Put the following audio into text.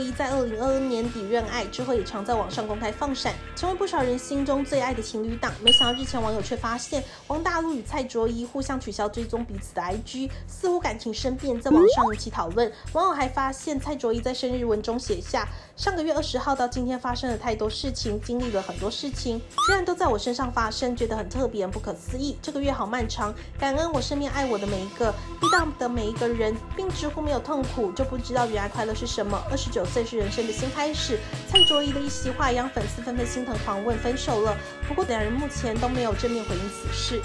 一在2022年底认爱之后，也常在网上公开放闪，成为不少人心中最爱的情侣档。没想到日前网友却发现，王大陆与蔡卓宜互相取消追踪彼此的 IG， 似乎感情生变，在网上引起讨论。网友还发现蔡卓宜在生日文中写下：上个月20号到今天发生了太多事情，经历了很多事情，居然都在我身上发生，觉得很特别、不可思议。这个月好漫长，感恩我身边爱我的每一个，遇到的每一个人，并直呼没有痛苦，就不知道原来快乐是什么。29岁是人生的新开始。蔡卓宜的一席话，也让粉丝纷纷心疼狂问分手了。不过两人目前都没有正面回应此事。